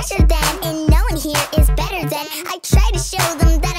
fresher than, and no one here is better than. I try to show them that